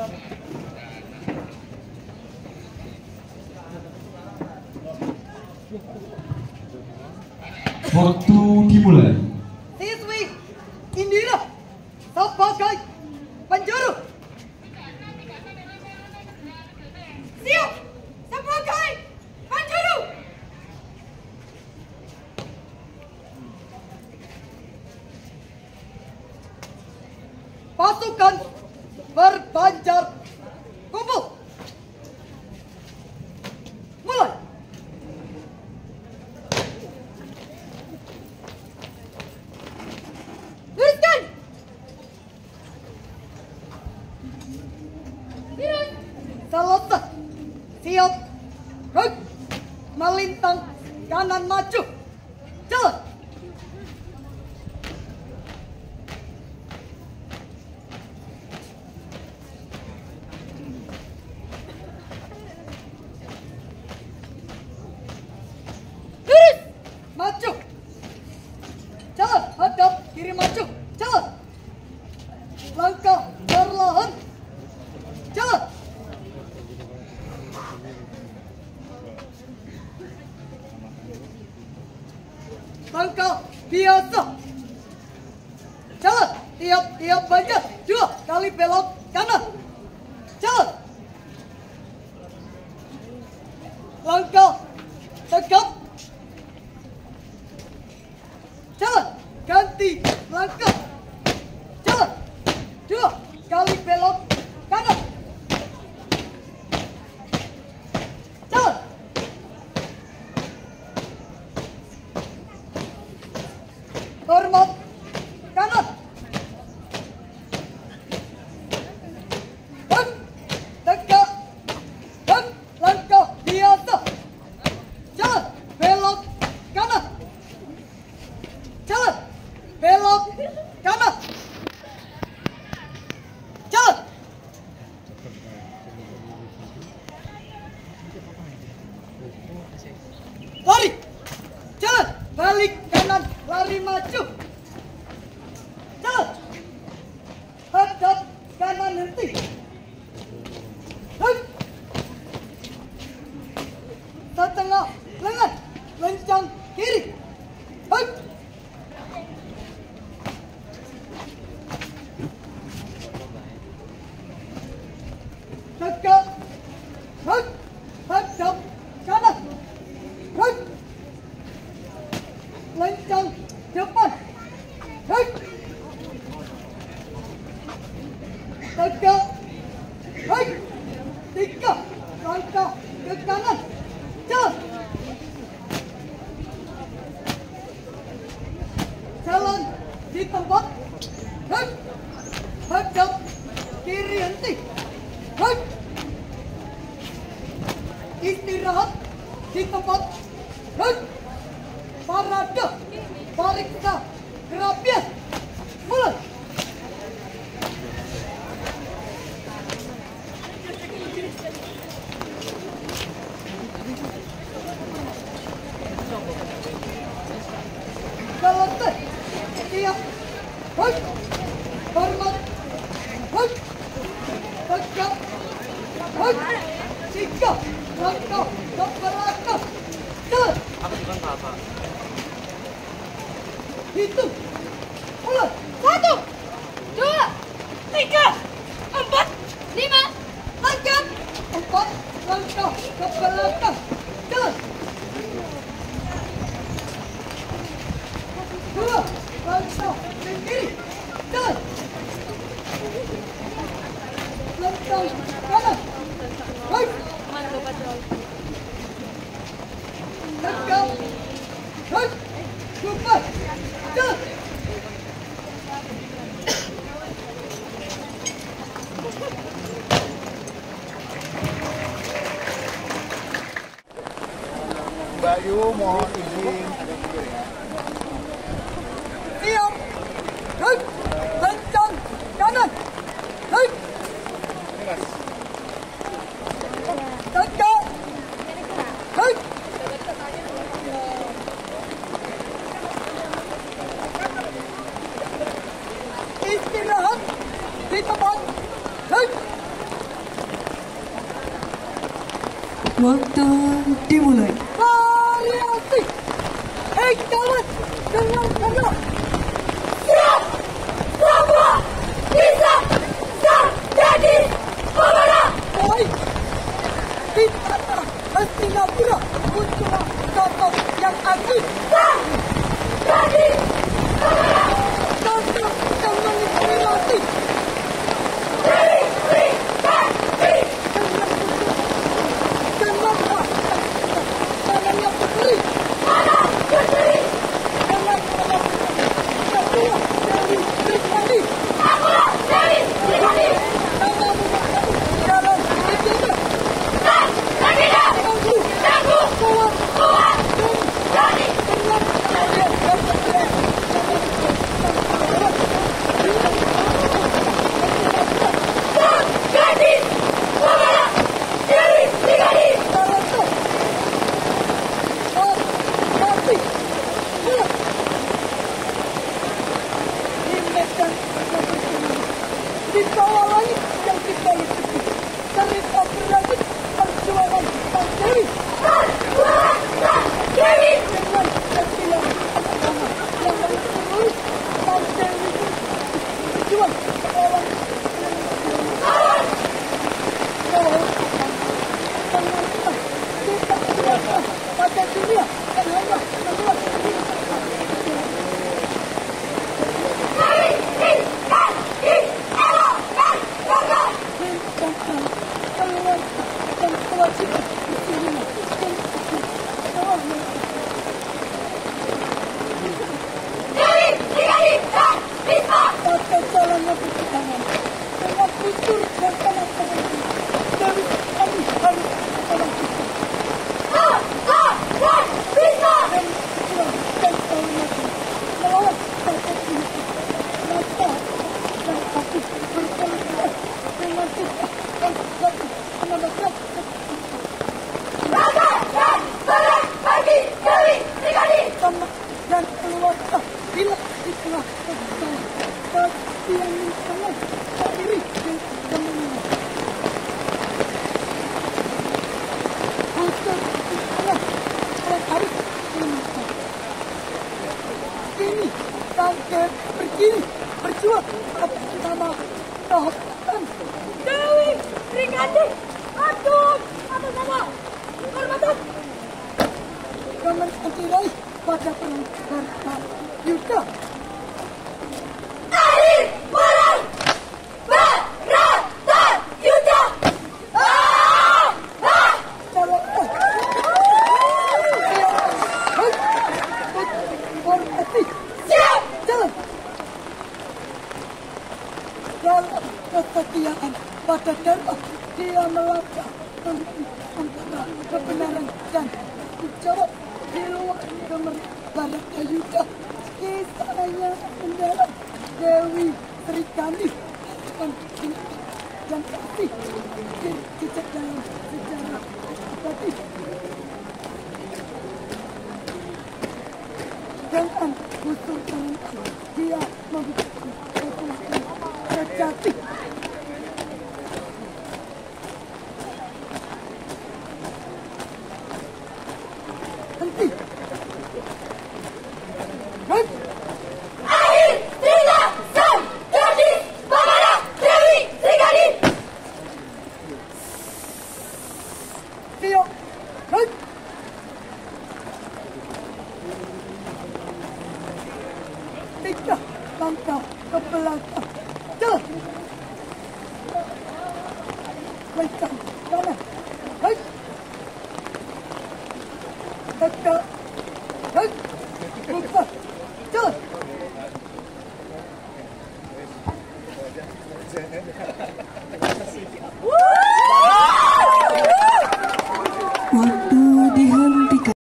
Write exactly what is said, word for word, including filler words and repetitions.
Waktu dimulai. Siswi Indira sebagai penjuru. Siap sebagai penjuru. Pasukan berbanjar kumpul. Mulai. Luruskan. Selesai. Siap. Hek. Melintang kanan maju. Jalan. Lurus. Maju. Jalan. Hadap kiri maju. Jalan. Langkah perlahan. Jalan. Langkah biasa. Jalan. Tiap-tiap banyak. Dua kali belok kanan. Jalan. Langkah tegap. Jalan. Ganti langkah. Jalan. Dua kali belok kanan. Jalan. Hormat kanan. Hek. Tegak. Hek. Langkah biasa. Jalan. Belok kanan. Jalan. Belok kanan. Jalan. Lari. Jalan. Balik kanan. Lari maju. Jalan. Hadap kanan henti. Hek. Setengah lengan. Lencang kiri. Hek. Tegak. Hek. Hadap kanan. Hek. Lencang depan. Hek. Tegak. Hek. Tiga langkah ke kanan. Jalan. Jalan di tempat. Hek. Hadap kiri henti. Hek. Istirahat di tempat. Hek. Parade. Periksa kerapian. Mulai. Selesai. Siap. Hek. Hormat. Hek. Tegak. Hek. Tiga langkah ke belakang. Jalan. Hitung. Mulai. Satu. Dua. Tiga. Empat. Lima. Langkah. Empat langkah ke belakang. Jalan. Dua langkah ke kiri. Jalan. Langkah kanan. Hek. Tegak. Hek. Cepat. Jalan. Mbak Yu mohon izin. Siap. Hek. Lencang kanan. Hek. Tegak. Hek. Istirahat di tempat. Hek. Waktu dimulai. Variasi. Hei kawan, dengan karena siap, semua bisa terjadi pemenang. Baik, kita Singapura muncul sosok yang aktif. Jadi pemenang, sosok yang menginspirasi. Jadi, jadi, kenapa? Namanya putri. Mana putri? Dengan nama kedua dari pribadi. Aku dari pribadi. Nama jalan berbeda. Dan berbeda. Aku, aku, kuat, kuat, dari dengan kalian. Jadi, pemenang dari pribadi. Pasti. Di medan di bawah langit yang kita ikuti, cerita berlanjut perjuangan Sang Dewi. Perjuangan Sang Dewi dengan kecilan pertama yang menulis Sang Dewi berjuang melawan lawan lawan kita berada pada dunia yang hanya membuat pakai jalannya berjuangan dengan kusur dan tanah terhenti dari kami harus dalam kita ah, ah, ah, bisa dan berjuang dan tahunnya melawan sakit ini maka dan aku berkali-kali dengan kita dan satu menabrak Rasa dan berat bagi Dewi Sejati sama dan keluarga bila itulah kesalahan pasti yang minta tak diri dan kemenangan untuk itulah saya harus meminta ini sampai berdiri berjuang atas nama kehormatan Dewi Sejati Akun atas nama kehormatan jangan anti-raih pada perang Serta Yuda air perang berata Yuda ah ah kalau hormati siap jalan dalam kesetiaan pada Terima dia melangkah antara kebenaran dan jawab di luar kemerdekaan Yuda kisahnya mendalam Dewi Sejati dan dan kasih dijejak dalam sejarah Pasti. Jangan busur tangan dia memberikan kekuatan sejati. Henti. Baik. Air tidak sam jadi pemenang Dewi Sejati. Siap. Baik. Tiga langkah ke belakang. Jalan. Baikkan kanan. Baik. Tegak. Baik. Buka. Jalan.